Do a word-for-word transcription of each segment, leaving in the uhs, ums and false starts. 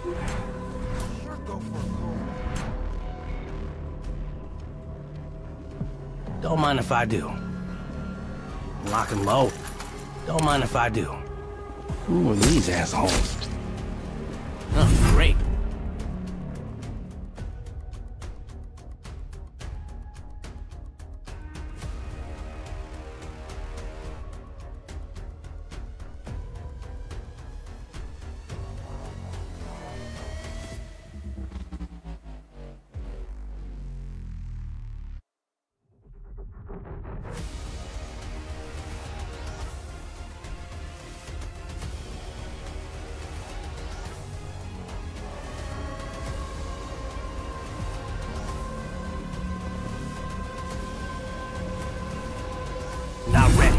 Sure, go for a cold. Don't mind if I do. Lock and load. Don't mind if I do. Who are these assholes? Oh, great. Not ready.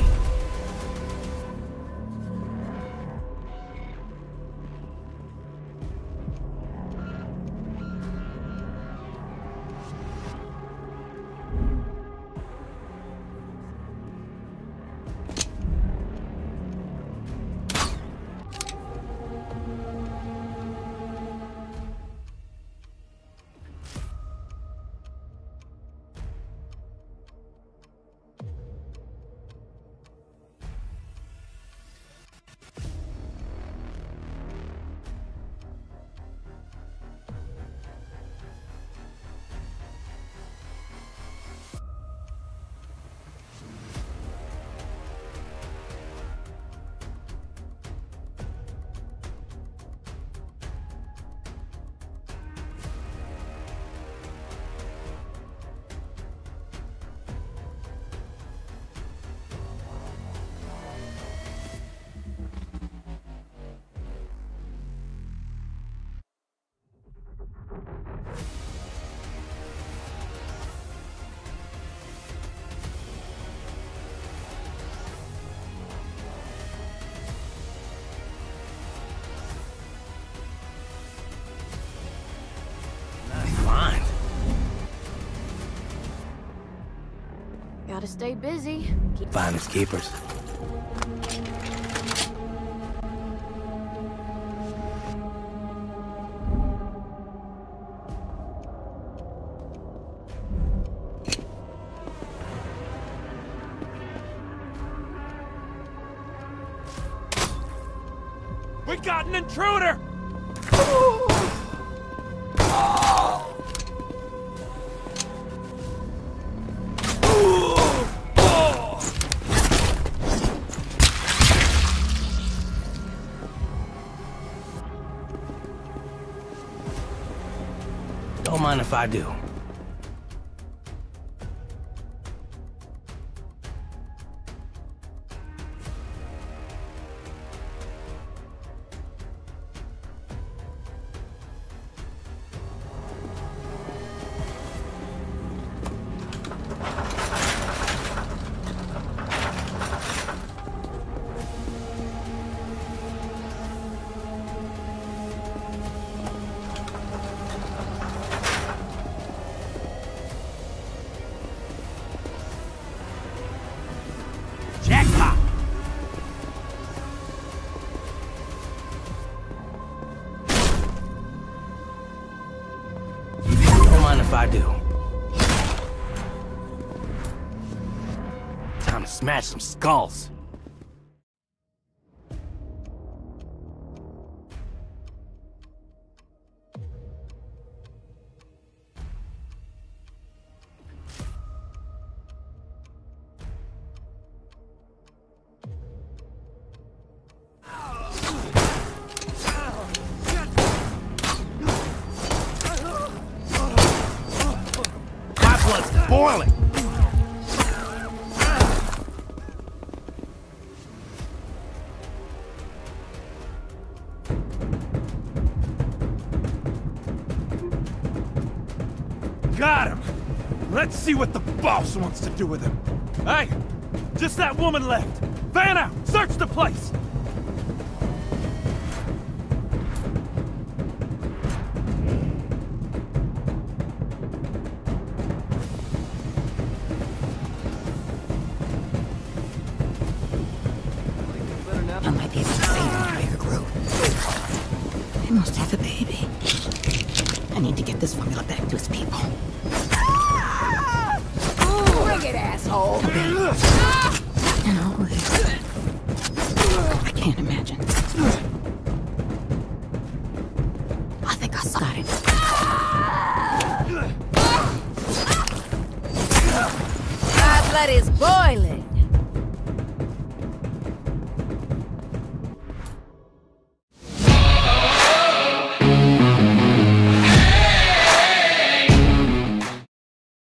Gotta stay busy. Keep Finders keepers. We got an intruder! Don't mind if I do. Jackpot! Don't mind if I do. Time to smash some skulls. Blood's boiling! Got him! Let's see what the boss wants to do with him. Hey! Just that woman left! Vanna! Search the place! I might be able to save him the bigger group. They must have a baby. I need to get this formula back to its people. Bring it, asshole! A baby. And always. I can't imagine. I think I got it. My blood is boiling.